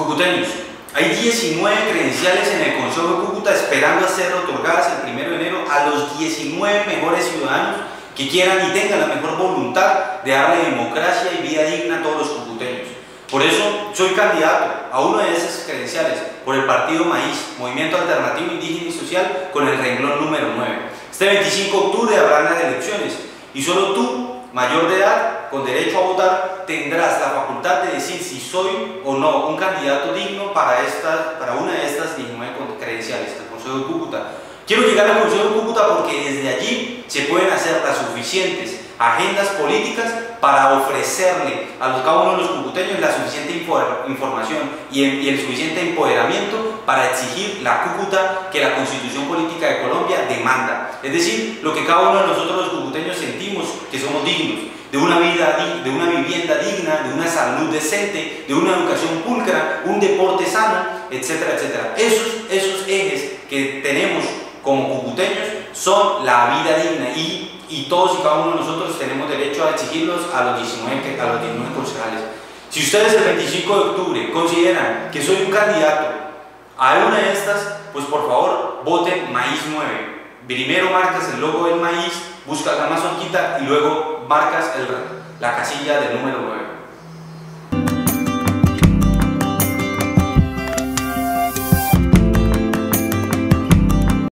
Cucuteños, hay 19 credenciales en el Consejo de Cúcuta esperando a ser otorgadas el 1 de enero a los 19 mejores ciudadanos que quieran y tengan la mejor voluntad de darle democracia y vida digna a todos los cucuteños. Por eso soy candidato a uno de esos credenciales por el partido Maíz, Movimiento Alternativo Indígena y Social, con el renglón número 9. Este 25 de octubre habrá las elecciones y solo tú, mayor de edad, con derecho a votar, tendrás la facultad de decir si soy o no un candidato digno para una de estas 19 credenciales del Consejo de Cúcuta. Quiero llegar al Consejo de Cúcuta porque desde allí se pueden hacer las suficientes agendas políticas para ofrecerle a cada uno de los cucuteños la suficiente información y el suficiente empoderamiento para exigir la Cúcuta que la Constitución Política de Colombia demanda. Es decir, lo que cada uno de nosotros los cucuteños sentimos que somos dignos, de una vivienda digna, de una salud decente, de una educación pulcra, un deporte sano, etcétera, etcétera. Esos ejes que tenemos como cucuteños son la vida digna y todos y cada uno de nosotros tenemos derecho a exigirlos a los 19 concejales. Si ustedes el 25 de octubre consideran que soy un candidato a una de estas, pues por favor voten Maíz 9. Primero marcas el logo del maíz, buscas la mazorquita y luego marcas la casilla del número 9.